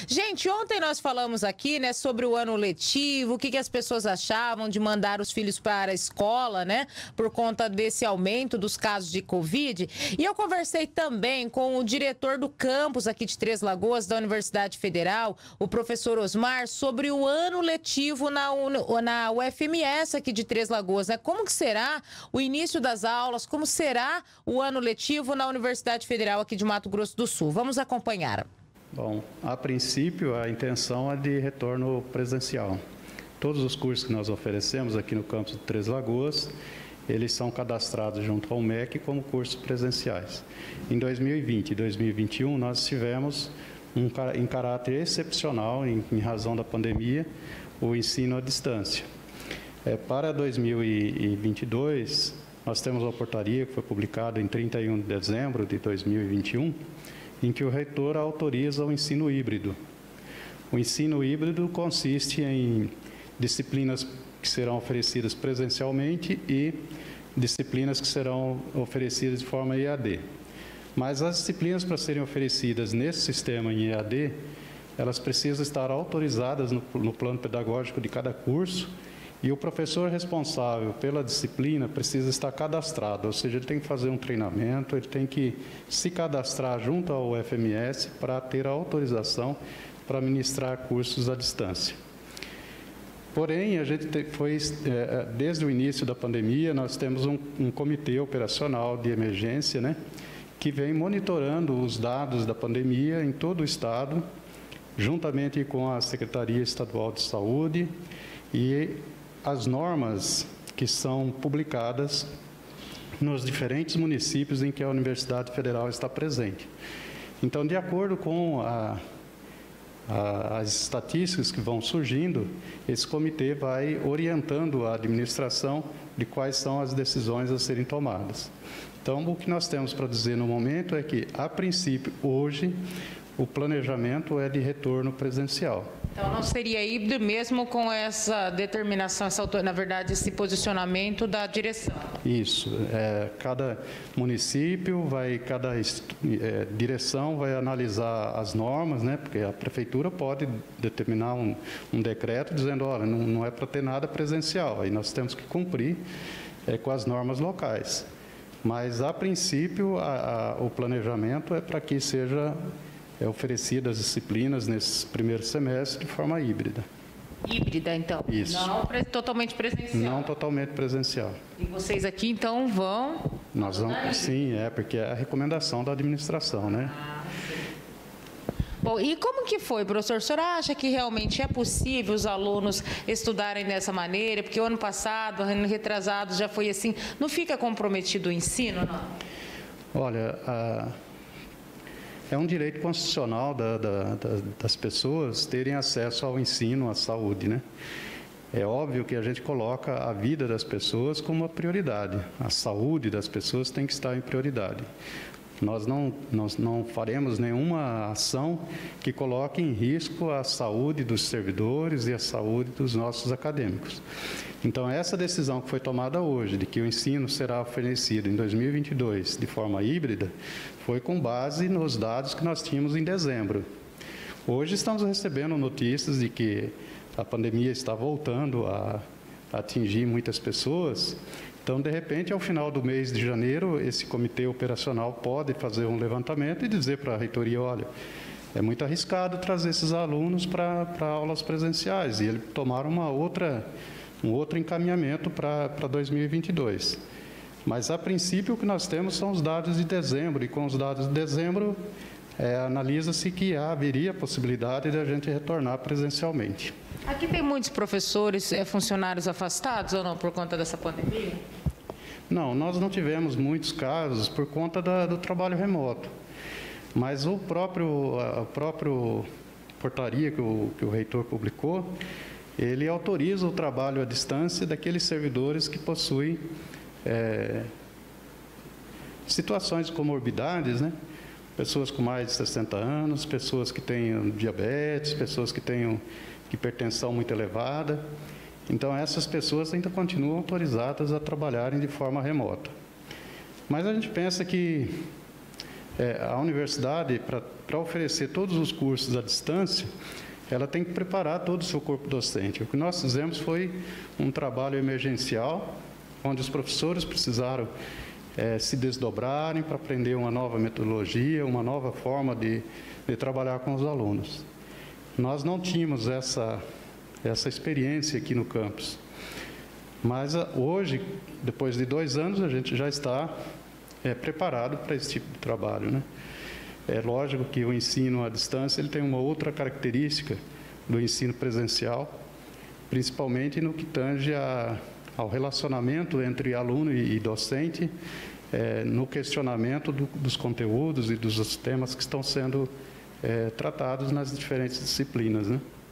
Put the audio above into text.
Gente, ontem nós falamos aqui, né, sobre o ano letivo, o que as pessoas achavam de mandar os filhos para a escola, né, por conta desse aumento dos casos de Covid. E eu conversei também com o diretor do campus aqui de Três Lagoas, da Universidade Federal, o professor Osmar, sobre o ano letivo na UFMS aqui de Três Lagoas, né? Como que será o início das aulas, como será o ano letivo na Universidade Federal aqui de Mato Grosso do Sul? Vamos acompanhar. Bom, a princípio a intenção é de retorno presencial. Todos os cursos que nós oferecemos aqui no campus de Três Lagoas, eles são cadastrados junto ao MEC como cursos presenciais. Em 2020 e 2021 nós tivemos, em caráter excepcional, em razão da pandemia, o ensino à distância. Para 2022, nós temos uma portaria que foi publicada em 31 de dezembro de 2021, em que o reitor autoriza o ensino híbrido. O ensino híbrido consiste em disciplinas que serão oferecidas presencialmente e disciplinas que serão oferecidas de forma EAD. Mas as disciplinas para serem oferecidas nesse sistema em EAD, elas precisam estar autorizadas no plano pedagógico de cada curso, e o professor responsável pela disciplina precisa estar cadastrado, ou seja, ele tem que fazer um treinamento, ele tem que se cadastrar junto ao UFMS para ter a autorização para ministrar cursos à distância. Porém, a gente desde o início da pandemia, nós temos um comitê operacional de emergência, né, que vem monitorando os dados da pandemia em todo o estado, juntamente com a Secretaria Estadual de Saúde e as normas que são publicadas nos diferentes municípios em que a Universidade Federal está presente. Então, de acordo com as estatísticas que vão surgindo, esse comitê vai orientando a administração de quais são as decisões a serem tomadas. Então, o que nós temos para dizer no momento é que, a princípio, hoje, o planejamento é de retorno presencial. Então, não seria híbrido mesmo com essa determinação, na verdade, esse posicionamento da direção? Isso. Cada município, cada direção vai analisar as normas, né? Porque a prefeitura pode determinar um decreto dizendo, olha, não é para ter nada presencial, aí nós temos que cumprir com as normas locais. Mas, a princípio, o planejamento é para que seja oferecidas disciplinas nesses primeiros semestres de forma híbrida. Híbrida, então? Isso. Não totalmente presencial? Não totalmente presencial. E vocês aqui, então, vão? Nós vamos, sim, porque é a recomendação da administração, né? Bom, e como que foi, professor? O senhor acha que realmente é possível os alunos estudarem dessa maneira? Porque o ano passado, ano retrasado, já foi assim. Não fica comprometido o ensino, não? Olha, é um direito constitucional das pessoas terem acesso ao ensino, à saúde, né? É óbvio que a gente coloca a vida das pessoas como uma prioridade. A saúde das pessoas tem que estar em prioridade. Nós não faremos nenhuma ação que coloque em risco a saúde dos servidores e a saúde dos nossos acadêmicos. Então, essa decisão que foi tomada hoje, de que o ensino será oferecido em 2022 de forma híbrida, foi com base nos dados que nós tínhamos em dezembro. Hoje estamos recebendo notícias de que a pandemia está voltando a atingir muitas pessoas. Então, de repente, ao final do mês de janeiro, esse comitê operacional pode fazer um levantamento e dizer para a reitoria, olha, é muito arriscado trazer esses alunos para aulas presenciais, e ele tomar um outro encaminhamento para 2022. Mas, a princípio, o que nós temos são os dados de dezembro, e com os dados de dezembro, analisa-se que haveria a possibilidade de a gente retornar presencialmente. Aqui tem muitos professores, funcionários afastados ou não, por conta dessa pandemia? Não, nós não tivemos muitos casos por conta do trabalho remoto. Mas a própria portaria que o reitor publicou, ele autoriza o trabalho à distância daqueles servidores que possuem situações de comorbidades, né? Pessoas com mais de 60 anos, pessoas que tenham diabetes, pessoas que tenham hipertensão muito elevada. Então, essas pessoas ainda continuam autorizadas a trabalharem de forma remota. Mas a gente pensa que a universidade, para para oferecer todos os cursos à distância, ela tem que preparar todo o seu corpo docente. O que nós fizemos foi um trabalho emergencial, onde os professores precisaram se desdobrarem para aprender uma nova metodologia, uma nova forma de trabalhar com os alunos. Nós não tínhamos essa experiência aqui no campus, mas hoje, depois de 2 anos, a gente já está preparado para esse tipo de trabalho, né? É lógico que o ensino à distância ele tem uma outra característica do ensino presencial, principalmente no que tange ao relacionamento entre aluno e docente, no questionamento dos conteúdos e dos temas que estão sendo tratados nas diferentes disciplinas, né?